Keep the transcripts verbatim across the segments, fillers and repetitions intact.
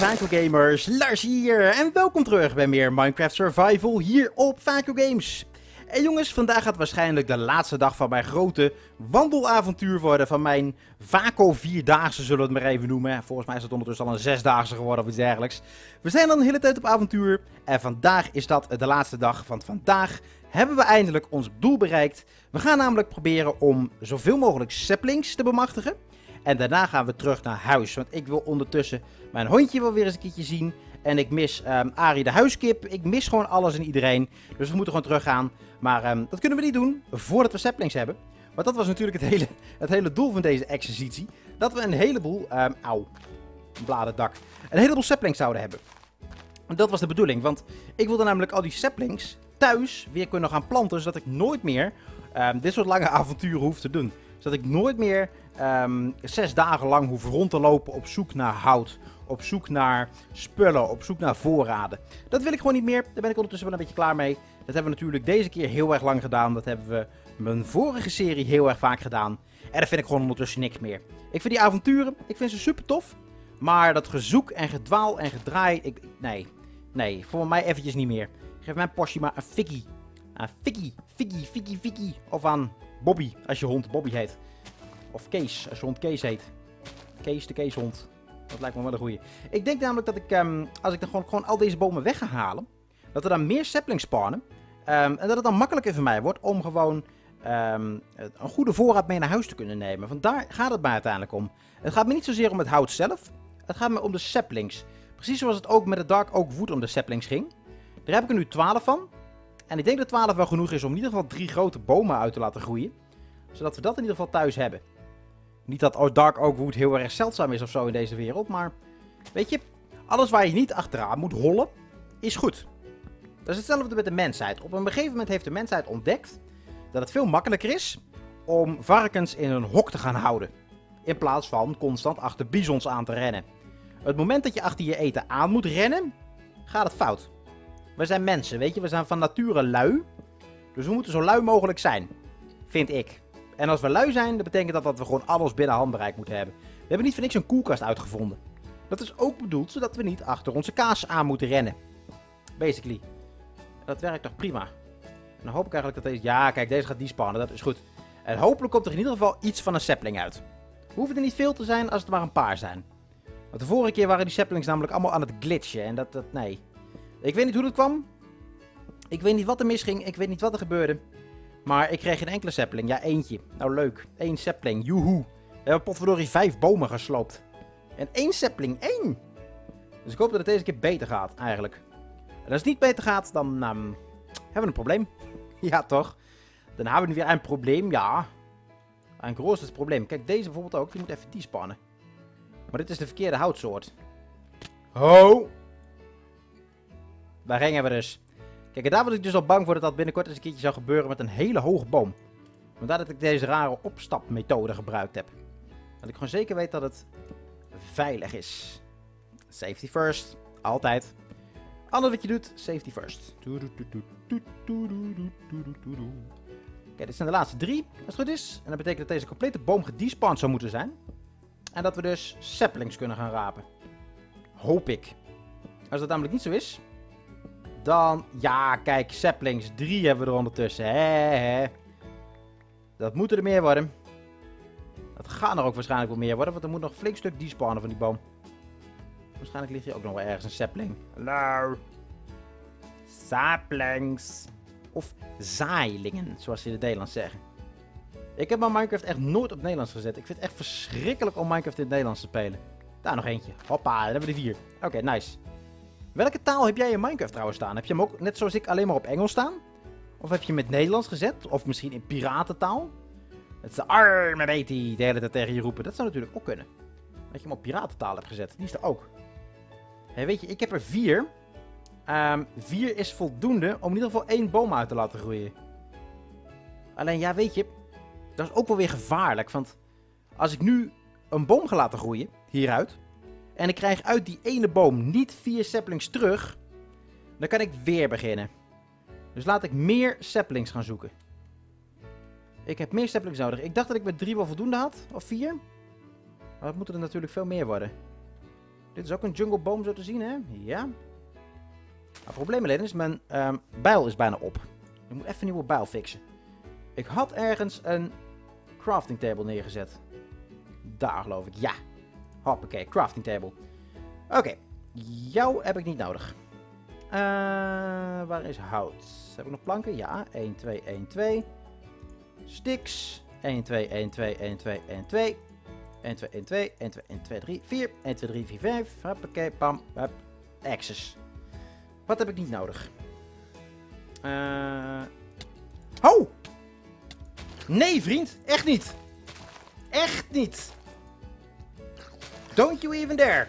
Vaco Gamers, Lars hier en welkom terug bij meer Minecraft Survival hier op Vaco Games. En jongens, vandaag gaat waarschijnlijk de laatste dag van mijn grote wandelavontuur worden, van mijn Vaco vierdaagse zullen we het maar even noemen. Volgens mij is het ondertussen al een zesdaagse geworden of iets dergelijks. We zijn al een hele tijd op avontuur en vandaag is dat de laatste dag, want vandaag hebben we eindelijk ons doel bereikt. We gaan namelijk proberen om zoveel mogelijk saplings te bemachtigen. En daarna gaan we terug naar huis, want ik wil ondertussen mijn hondje wel weer eens een keertje zien. En ik mis um, Arie de huiskip, ik mis gewoon alles en iedereen. Dus we moeten gewoon teruggaan. Maar um, dat kunnen we niet doen voordat we saplings hebben. Want dat was natuurlijk het hele, het hele doel van deze exercitie. Dat we een heleboel, um, auw, een bladerdak, een heleboel saplings zouden hebben. En dat was de bedoeling, want ik wilde namelijk al die saplings thuis weer kunnen gaan planten. Zodat ik nooit meer um, dit soort lange avonturen hoef te doen. Zodat ik nooit meer um, zes dagen lang hoef rond te lopen op zoek naar hout. Op zoek naar spullen, op zoek naar voorraden. Dat wil ik gewoon niet meer. Daar ben ik ondertussen wel een beetje klaar mee. Dat hebben we natuurlijk deze keer heel erg lang gedaan. Dat hebben we mijn vorige serie heel erg vaak gedaan. En daar vind ik gewoon ondertussen niks meer. Ik vind die avonturen, ik vind ze super tof. Maar dat gezoek en gedwaal en gedraai, ik, nee, nee, voor mij eventjes niet meer. Geef mijn portie maar een fikkie. Een fikkie, fikkie, fikkie, fikkie. Of aan Bobby, als je hond Bobby heet. Of Kees, als je hond Kees heet. Kees de Keeshond. Dat lijkt me wel een goeie. Ik denk namelijk dat ik, um, als ik dan gewoon, gewoon al deze bomen weg ga halen, dat er dan meer saplings spawnen. Um, en dat het dan makkelijker voor mij wordt om gewoon um, een goede voorraad mee naar huis te kunnen nemen. Want daar gaat het mij uiteindelijk om. Het gaat me niet zozeer om het hout zelf. Het gaat me om de saplings. Precies zoals het ook met de Dark Oak Wood om de saplings ging. Daar heb ik er nu twaalf van. En ik denk dat twaalf wel genoeg is om in ieder geval drie grote bomen uit te laten groeien. Zodat we dat in ieder geval thuis hebben. Niet dat Dark Oak Wood heel erg zeldzaam is of zo in deze wereld, maar weet je, alles waar je niet achteraan moet hollen, is goed. Dat is hetzelfde met de mensheid. Op een gegeven moment heeft de mensheid ontdekt dat het veel makkelijker is om varkens in een hok te gaan houden. In plaats van constant achter bizons aan te rennen. Het moment dat je achter je eten aan moet rennen, gaat het fout. We zijn mensen, weet je, we zijn van nature lui. Dus we moeten zo lui mogelijk zijn, vind ik. En als we lui zijn, dat betekent dat, dat we gewoon alles binnen handbereik moeten hebben. We hebben niet voor niks een koelkast uitgevonden. Dat is ook bedoeld zodat we niet achter onze kaas aan moeten rennen. Basically. Dat werkt toch prima. En dan hoop ik eigenlijk dat deze... Ja, kijk, deze gaat despannen, dat is goed. En hopelijk komt er in ieder geval iets van een sapling uit. We hoeven er niet veel te zijn als het maar een paar zijn. Want de vorige keer waren die saplings namelijk allemaal aan het glitchen. En dat, dat, nee. Ik weet niet hoe dat kwam. Ik weet niet wat er misging. Ik weet niet wat er gebeurde. Maar ik kreeg geen enkele sapling. Ja, eentje. Nou, leuk. Eén sapling. Joehoe. We hebben potverdorie vijf bomen gesloopt. En één sapling. Één. Dus ik hoop dat het deze keer beter gaat, eigenlijk. En als het niet beter gaat, dan um, hebben we een probleem. Ja, toch? Dan hebben we weer een probleem, ja. Een groot probleem. Kijk, deze bijvoorbeeld ook. Die moet even despannen. Maar dit is de verkeerde houtsoort. Ho! Daar gingen we dus. Kijk, en daar was ik dus al bang voor dat dat binnenkort eens een keertje zou gebeuren met een hele hoge boom. Vandaar dat ik deze rare opstapmethode gebruikt heb. Dat ik gewoon zeker weet dat het veilig is. Safety first. Altijd. Alles wat je doet, safety first. Kijk, dit zijn de laatste drie, als het goed is. En dat betekent dat deze complete boom gedespawned zou moeten zijn. En dat we dus saplings kunnen gaan rapen. Hoop ik. Als dat namelijk niet zo is... Dan, ja, kijk, saplings. Drie hebben we er ondertussen. Hè, hè. Dat moeten er meer worden. Dat gaan er ook waarschijnlijk wel meer worden. Want er moet nog een flink stuk despannen van die boom. Waarschijnlijk ligt hier ook nog wel ergens een sapling. Hallo. Saplings. Of zaailingen, zoals ze in het Nederlands zeggen. Ik heb mijn Minecraft echt nooit op het Nederlands gezet. Ik vind het echt verschrikkelijk om Minecraft in het Nederlands te spelen. Daar nog eentje. Hoppa, dan hebben we de vier. Oké, okay, nice. Welke taal heb jij in Minecraft trouwens staan? Heb je hem ook, net zoals ik, alleen maar op Engels staan? Of heb je hem met Nederlands gezet? Of misschien in piratentaal? Het is de arme Betty de hele tijd tegen je roepen. Dat zou natuurlijk ook kunnen. Dat je hem op piratentaal hebt gezet. Die is er ook. Hey, weet je, ik heb er vier. Um, vier is voldoende om in ieder geval één boom uit te laten groeien. Alleen, ja, weet je, dat is ook wel weer gevaarlijk. Want als ik nu een boom ga laten groeien, hieruit... En ik krijg uit die ene boom niet vier saplings terug. Dan kan ik weer beginnen. Dus laat ik meer saplings gaan zoeken. Ik heb meer saplings nodig. Ik dacht dat ik met drie wel voldoende had. Of vier. Maar dat moeten er natuurlijk veel meer worden. Dit is ook een jungleboom zo te zien, hè? Ja. Het probleem alleen is, mijn um, bijl is bijna op. Ik moet even een nieuwe bijl fixen. Ik had ergens een crafting table neergezet. Daar geloof ik, ja. Hoppakee, crafting table. Oké, okay. Jou heb ik niet nodig. Uh, waar is hout? Heb ik nog planken? Ja, één, twee, één, twee. Sticks. één, twee, één, twee, één, twee, één, twee. één, twee, één, twee, één, twee, één, twee, drie, vier. één, twee, drie, vier, vijf. Hoppakee, pam, hup. Axes. Wat heb ik niet nodig? Uh... Oh! Nee, vriend. Echt niet. Echt niet. Don't you even dare.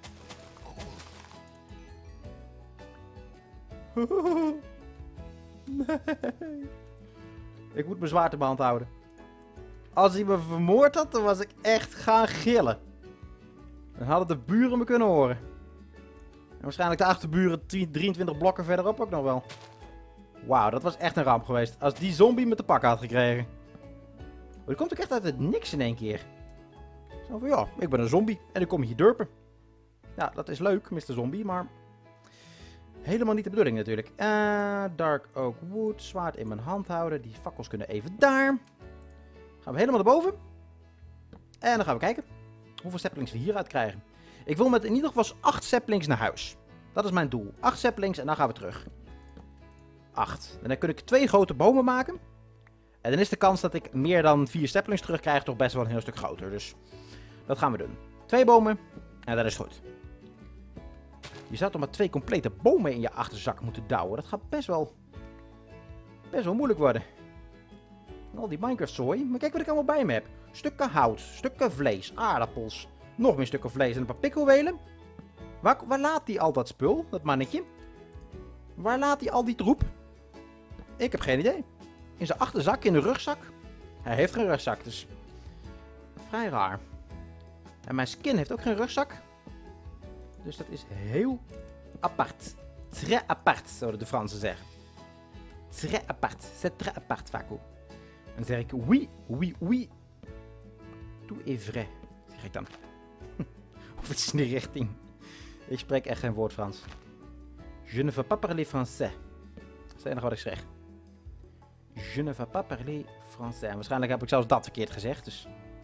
Nee. Ik moet mijn zwaard in mijn hand houden. Als hij me vermoord had, dan was ik echt gaan gillen. Dan hadden de buren me kunnen horen. En waarschijnlijk de achterburen drieëntwintig blokken verderop ook nog wel. Wauw, dat was echt een ramp geweest. Als die zombie me te pakken had gekregen. Maar die komt ook echt uit het niks in één keer. Zo van, ja, ik ben een zombie en ik kom hier durpen. Ja, dat is leuk, mister Zombie, maar... helemaal niet de bedoeling natuurlijk. Uh, Dark Oak Wood, zwaard in mijn hand houden. Die fakkels kunnen even daar. Gaan we helemaal naar boven. En dan gaan we kijken hoeveel saplings we hieruit krijgen. Ik wil met in ieder geval acht saplings naar huis. Dat is mijn doel. acht saplings en dan gaan we terug. acht. En dan kun ik twee grote bomen maken. En dan is de kans dat ik meer dan vier saplings terugkrijg toch best wel een heel stuk groter. Dus dat gaan we doen. Twee bomen en dat is goed. Je zou toch maar twee complete bomen in je achterzak moeten douwen. Dat gaat best wel, best wel moeilijk worden. En al die Minecraft zooi. Maar kijk wat ik allemaal bij me heb. Stukken hout, stukken vlees, aardappels. Nog meer stukken vlees en een paar pikkelwelen. Waar, waar laat hij al dat spul, dat mannetje? Waar laat hij al die troep? Ik heb geen idee. In zijn achterzak, in de rugzak. Hij heeft geen rugzak, dus vrij raar. En mijn skin heeft ook geen rugzak. Dus dat is heel apart. Très apart, zouden de Fransen zeggen. Très apart. C'est très apart, Faco. En dan zeg ik, oui, oui, oui. Tout est vrai, zeg ik dan. Of het is in die richting. Ik spreek echt geen woord Frans. Je ne veux pas parler français. Dat is het enige wat ik zeg. Je ne veux pas parler français. En waarschijnlijk heb ik zelfs dat verkeerd gezegd, dus...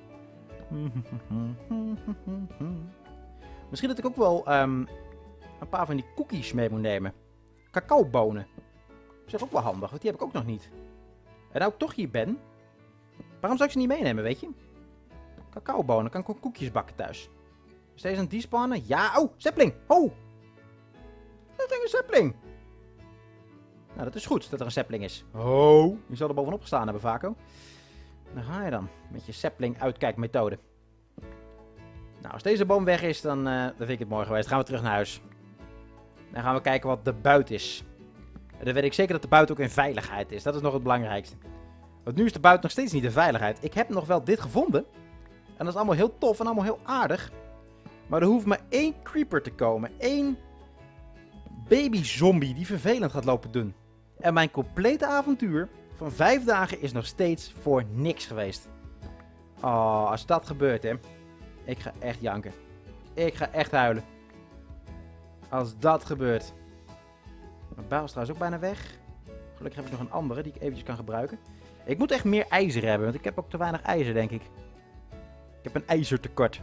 Misschien dat ik ook wel um, een paar van die cookies mee moet nemen. Cacaobonen. Dat is ook wel handig, want die heb ik ook nog niet. En nou ik toch hier ben, waarom zou ik ze niet meenemen, weet je? Cacaobonen, kan ik ook koekjes bakken thuis. Is deze een despawnen? Ja, oh, sapling! Oh! Dat is een sapling! Nou, dat is goed dat er een sapling is. Oh! Je zal er bovenop gestaan hebben, Vaco. Daar ga je dan, met je sapling uitkijkmethode. Nou, als deze boom weg is, dan, uh, dan vind ik het mooi geweest. Dan gaan we terug naar huis. Dan gaan we kijken wat de buit is. En dan weet ik zeker dat de buit ook in veiligheid is. Dat is nog het belangrijkste. Want nu is de buit nog steeds niet in veiligheid. Ik heb nog wel dit gevonden. En dat is allemaal heel tof en allemaal heel aardig. Maar er hoeft maar één creeper te komen. Eén baby zombie die vervelend gaat lopen doen. En mijn complete avontuur van vijf dagen is nog steeds voor niks geweest. Oh, als dat gebeurt, hè. Ik ga echt janken. Ik ga echt huilen. Als dat gebeurt. Mijn bijl is trouwens ook bijna weg. Gelukkig heb ik nog een andere die ik eventjes kan gebruiken. Ik moet echt meer ijzer hebben, want ik heb ook te weinig ijzer, denk ik. Ik heb een ijzertekort.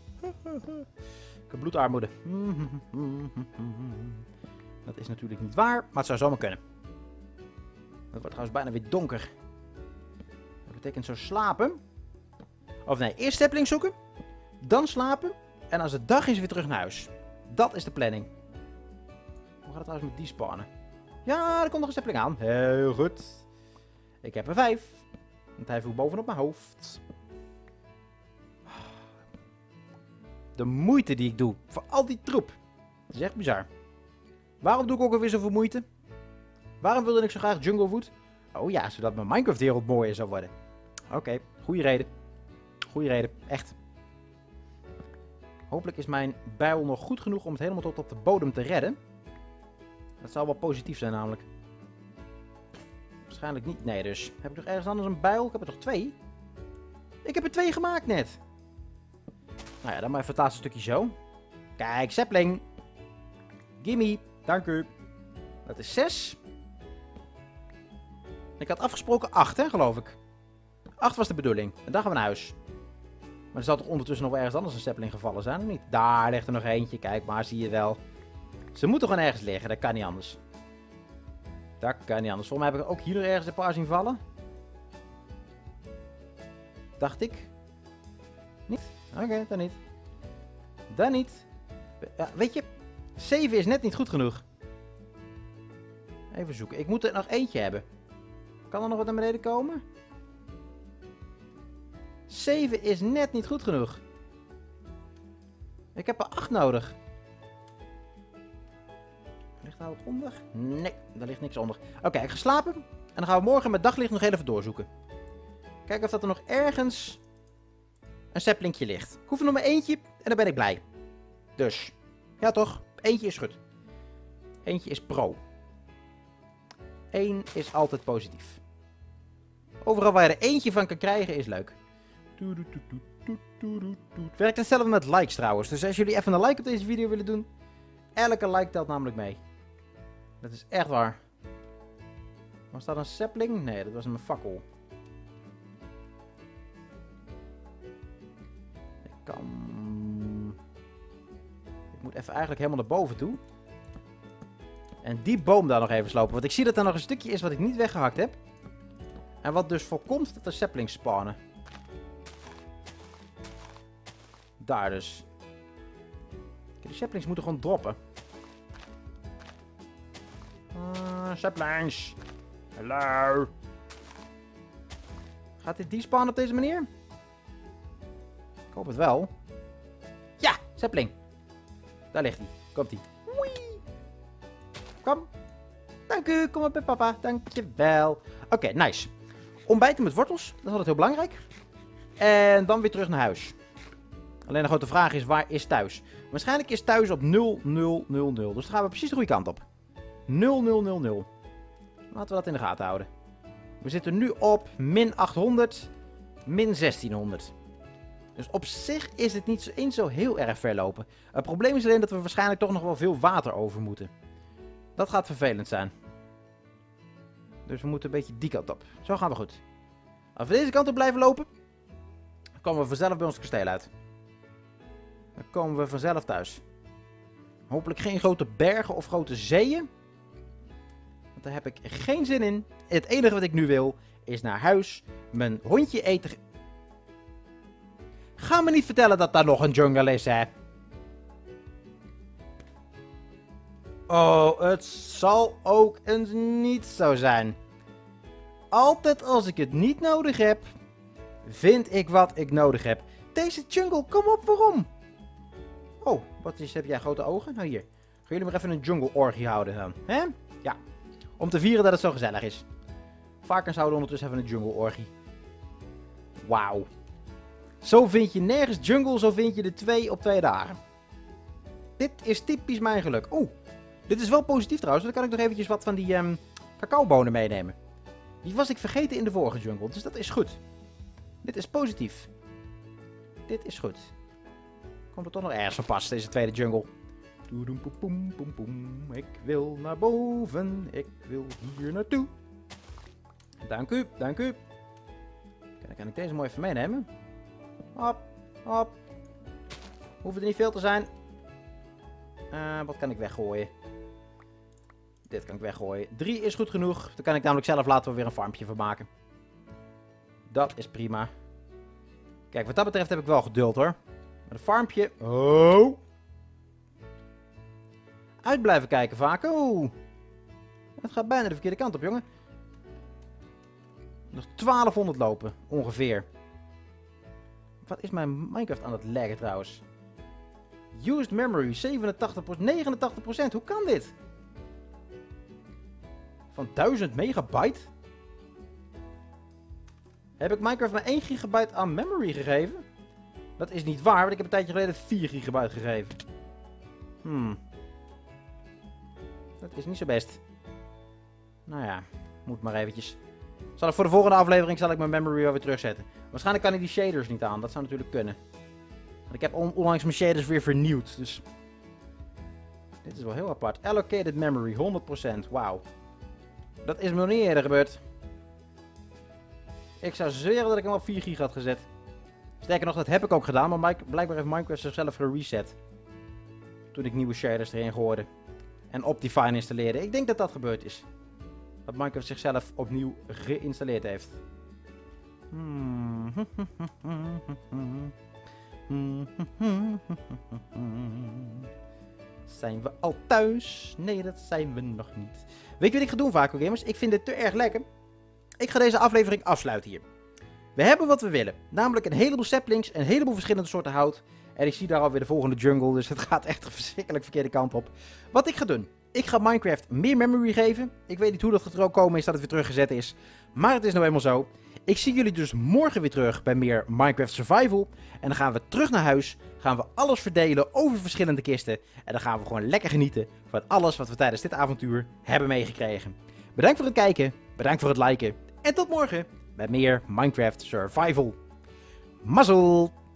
Ik heb bloedarmoede. Dat is natuurlijk niet waar, maar het zou zomaar kunnen. Het wordt trouwens bijna weer donker. Dat betekent zo slapen. Of nee, eerst sapling zoeken. Dan slapen. En als het dag is, weer terug naar huis. Dat is de planning. Hoe gaat het trouwens met die spannen? Ja, er komt nog een sapling aan. Heel goed. Ik heb er vijf. Want hij viel bovenop mijn hoofd. De moeite die ik doe. Voor al die troep. Dat is echt bizar. Waarom doe ik ook alweer zoveel moeite? Waarom wilde ik zo graag Junglewood? Oh ja, zodat mijn Minecraft wereld mooier zou worden. Oké, okay, goede reden. Goede reden, echt. Hopelijk is mijn bijl nog goed genoeg om het helemaal tot op de bodem te redden. Dat zou wel positief zijn namelijk. Waarschijnlijk niet. Nee, dus. Heb ik nog ergens anders een bijl? Ik heb er toch twee? Ik heb er twee gemaakt net. Nou ja, dan maar even het laatste stukje zo. Kijk, sapling. Gimme. Dank u. Dat is zes. Ik had afgesproken acht, hè, geloof ik. acht was de bedoeling. En dan gaan we naar huis. Maar er zal toch ondertussen nog wel ergens anders een sapling gevallen zijn, of niet? Daar ligt er nog eentje. Kijk maar, zie je wel. Ze moeten gewoon ergens liggen. Dat kan niet anders. Dat kan niet anders. Volgens mij heb ik ook hier nog ergens een paar zien vallen. Dacht ik. Niet? Oké, okay, dan niet. Dan niet. Ja, weet je, zeven is net niet goed genoeg. Even zoeken. Ik moet er nog eentje hebben. Kan er nog wat naar beneden komen? zeven is net niet goed genoeg. Ik heb er acht nodig. Ligt daar wat onder? Nee, daar ligt niks onder. Oké, okay, ik ga slapen. En dan gaan we morgen met daglicht nog even doorzoeken. Kijken of dat er nog ergens een saplingje ligt. Ik hoef er nog maar eentje en dan ben ik blij. Dus, ja toch? Eentje is goed. Eentje is pro. Eén is altijd positief. Overal waar je er eentje van kan krijgen is leuk. Het werkt hetzelfde met likes trouwens. Dus als jullie even een like op deze video willen doen. Elke like telt namelijk mee. Dat is echt waar. Was dat een sapling? Nee, dat was een fakkel. Ik kan... Ik moet even eigenlijk helemaal naar boven toe. En die boom daar nog even slopen. Want ik zie dat er nog een stukje is wat ik niet weggehakt heb. En wat dus voorkomt dat er saplings spawnen. Daar dus. Die saplings moeten gewoon droppen. Uh, saplings. Hallo. Gaat dit die spawnen op deze manier? Ik hoop het wel. Ja, sapling. Daar ligt hij. Komt hij. Kom. Dank u. Kom op bij papa. Dankjewel. Oké, okay, nice. Ontbijten met wortels. Dat is altijd heel belangrijk. En dan weer terug naar huis. Alleen de grote vraag is, waar is thuis? Waarschijnlijk is thuis op nul nul nul nul. Dus dan gaan we precies de goede kant op. nul nul nul nul. Laten we dat in de gaten houden. We zitten nu op min achthonderd, min zestienhonderd. Dus op zich is het niet eens zo heel erg ver lopen. Het probleem is alleen dat we waarschijnlijk toch nog wel veel water over moeten. Dat gaat vervelend zijn. Dus we moeten een beetje die kant op. Zo gaan we goed. Als we deze kant op blijven lopen, dan komen we vanzelf bij ons kasteel uit. Dan komen we vanzelf thuis. Hopelijk geen grote bergen of grote zeeën. Want daar heb ik geen zin in. Het enige wat ik nu wil, is naar huis, mijn hondje eten. Ga me niet vertellen dat daar nog een jungle is, hè. Oh, het zal ook eens niet zo zijn. Altijd als ik het niet nodig heb, vind ik wat ik nodig heb. Deze jungle, kom op, waarom? Oh, wat is, heb jij grote ogen? Nou hier, gaan jullie maar even een jungle orgie houden dan, hè? Ja, om te vieren dat het zo gezellig is. Varkens houden ondertussen even een jungle orgie. Wauw. Zo vind je nergens jungle, zo vind je de twee op twee dagen. Dit is typisch mijn geluk. Oeh, dit is wel positief trouwens. Dan kan ik nog eventjes wat van die um, cacaobonen meenemen. Die was ik vergeten in de vorige jungle, dus dat is goed. Dit is positief. Dit is goed. Komt er toch nog ergens van pas, deze tweede jungle. Ik wil naar boven. Ik wil hier naartoe. Dank u, dank u. Dan kan ik deze mooi even meenemen. Hop, hop. Hoeft er niet veel te zijn. Uh, wat kan ik weggooien? Dit kan ik weggooien. Drie is goed genoeg. Dan kan ik namelijk zelf later weer een farmpje van maken. Dat is prima. Kijk, wat dat betreft heb ik wel geduld hoor. Maar een farmpje. Oh. Uit blijven kijken vaak. Oh. Het gaat bijna de verkeerde kant op, jongen. Nog twaalfhonderd lopen, ongeveer. Wat is mijn Minecraft aan het laggen trouwens? Used memory, zevenentachtig procent, negenentachtig procent. Hoe kan dit? Van duizend megabyte? Heb ik Minecraft maar één gigabyte aan memory gegeven? Dat is niet waar, want ik heb een tijdje geleden vier gigabyte gegeven. Hmm. Dat is niet zo best. Nou ja, moet maar eventjes. Zal ik voor de volgende aflevering zal ik mijn memory weer terugzetten. Waarschijnlijk kan ik die shaders niet aan, dat zou natuurlijk kunnen. Want ik heb on onlangs mijn shaders weer vernieuwd, dus Dit is wel heel apart. Allocated memory, honderd procent. Wauw. Dat is me nog niet eerder gebeurd. Ik zou zweren dat ik hem op vier gig had gezet. Sterker nog, dat heb ik ook gedaan, maar Mike, blijkbaar heeft Minecraft zichzelf gereset. Toen ik nieuwe shaders erin gooide. En Optifine installeerde. Ik denk dat dat gebeurd is. Dat Minecraft zichzelf opnieuw geïnstalleerd heeft. Hmm. Zijn we al thuis? Nee, dat zijn we nog niet. Weet je wat ik ga doen, Vaco Gamers? Ik vind dit te erg lekker. Ik ga deze aflevering afsluiten hier. We hebben wat we willen. Namelijk een heleboel saplings, een heleboel verschillende soorten hout. En ik zie daar alweer de volgende jungle, dus het gaat echt een verschrikkelijk verkeerde kant op. Wat ik ga doen. Ik ga Minecraft meer memory geven. Ik weet niet hoe dat er ook komen is dat het weer teruggezet is. Maar het is nou eenmaal zo. Ik zie jullie dus morgen weer terug bij meer Minecraft Survival. En dan gaan we terug naar huis. Gaan we alles verdelen over verschillende kisten. En dan gaan we gewoon lekker genieten van alles wat we tijdens dit avontuur hebben meegekregen. Bedankt voor het kijken. Bedankt voor het liken. En tot morgen bij meer Minecraft Survival. Mazzel!